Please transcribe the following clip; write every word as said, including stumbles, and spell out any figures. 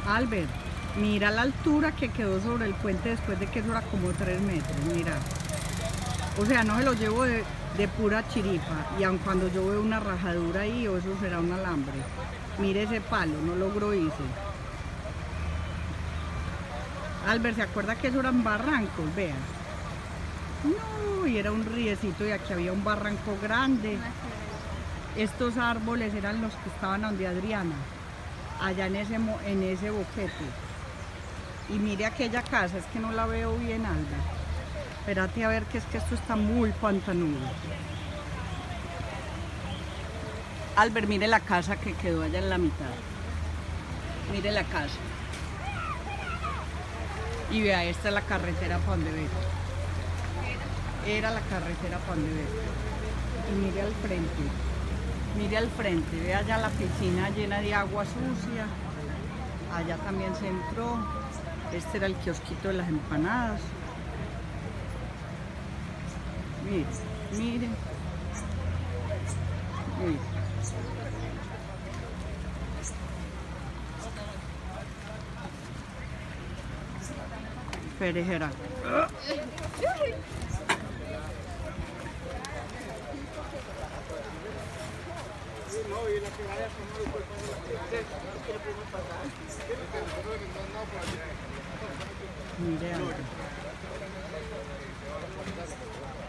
Albert, mira la altura que quedó sobre el puente después de que eso era como tres metros, mira. O sea, no se lo llevo de, de pura chiripa, y aun cuando yo veo una rajadura ahí, o eso será un alambre. Mire ese palo, no logro irse. Albert, ¿se acuerda que eso eran barrancos? Vea. No, y era un riecito y aquí había un barranco grande. Estos árboles eran los que estaban donde Adriana, allá en ese, en ese boquete. Y mire aquella casa, es que no la veo bien, Albert. Espérate a ver, que es que esto está muy pantanudo. Albert, mire la casa que quedó allá en la mitad. Mire la casa. Y vea, esta es la carretera para donde ve. Era la carretera para donde ve. Y mire al frente. Mire al frente. Ve allá la piscina llena de agua sucia. Allá también se entró. Este era el kiosquito de las empanadas. Mire, mire. Mire. Perejera. Mire algo.